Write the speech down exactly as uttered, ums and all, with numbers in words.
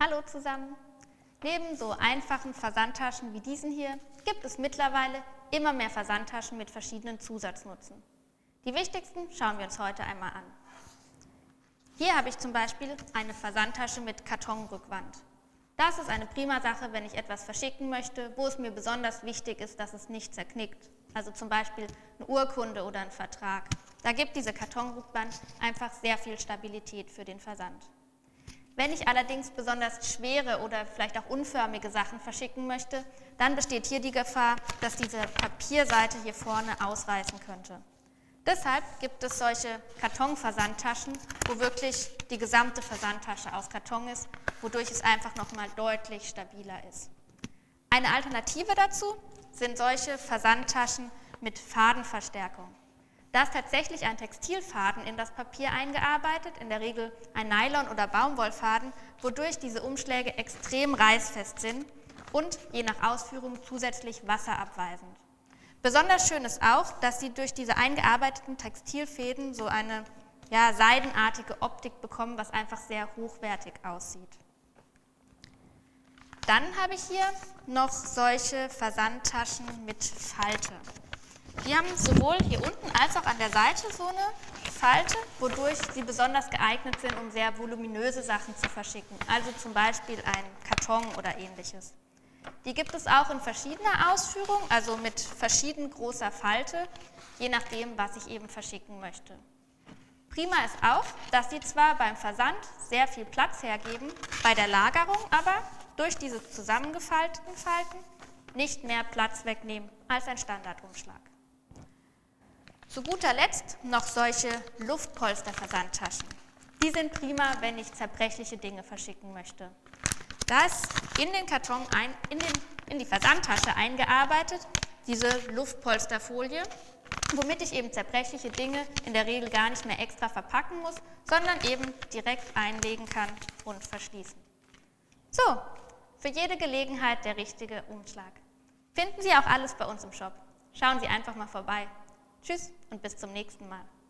Hallo zusammen! Neben so einfachen Versandtaschen wie diesen hier gibt es mittlerweile immer mehr Versandtaschen mit verschiedenen Zusatznutzen. Die wichtigsten schauen wir uns heute einmal an. Hier habe ich zum Beispiel eine Versandtasche mit Kartonrückwand. Das ist eine prima Sache, wenn ich etwas verschicken möchte, wo es mir besonders wichtig ist, dass es nicht zerknickt. Also zum Beispiel eine Urkunde oder ein Vertrag. Da gibt diese Kartonrückwand einfach sehr viel Stabilität für den Versand. Wenn ich allerdings besonders schwere oder vielleicht auch unförmige Sachen verschicken möchte, dann besteht hier die Gefahr, dass diese Papierseite hier vorne ausreißen könnte. Deshalb gibt es solche Kartonversandtaschen, wo wirklich die gesamte Versandtasche aus Karton ist, wodurch es einfach nochmal deutlich stabiler ist. Eine Alternative dazu sind solche Versandtaschen mit Fadenverstärkung. Da ist tatsächlich ein Textilfaden in das Papier eingearbeitet, in der Regel ein Nylon- oder Baumwollfaden, wodurch diese Umschläge extrem reißfest sind und je nach Ausführung zusätzlich wasserabweisend. Besonders schön ist auch, dass sie durch diese eingearbeiteten Textilfäden so eine ja, seidenartige Optik bekommen, was einfach sehr hochwertig aussieht. Dann habe ich hier noch solche Versandtaschen mit Falte. Die haben sowohl hier unten als auch an der Seite so eine Falte, wodurch sie besonders geeignet sind, um sehr voluminöse Sachen zu verschicken, also zum Beispiel ein Karton oder ähnliches. Die gibt es auch in verschiedener Ausführung, also mit verschieden großer Falte, je nachdem, was ich eben verschicken möchte. Prima ist auch, dass sie zwar beim Versand sehr viel Platz hergeben, bei der Lagerung aber durch diese zusammengefalteten Falten nicht mehr Platz wegnehmen als ein Standardumschlag. Zu guter Letzt noch solche Luftpolster-Versandtaschen. Die sind prima, wenn ich zerbrechliche Dinge verschicken möchte. Da ist in den Karton, ein, in, den, in die Versandtasche eingearbeitet diese Luftpolsterfolie, womit ich eben zerbrechliche Dinge in der Regel gar nicht mehr extra verpacken muss, sondern eben direkt einlegen kann und verschließen. So, für jede Gelegenheit der richtige Umschlag. Finden Sie auch alles bei uns im Shop. Schauen Sie einfach mal vorbei. Tschüss und bis zum nächsten Mal.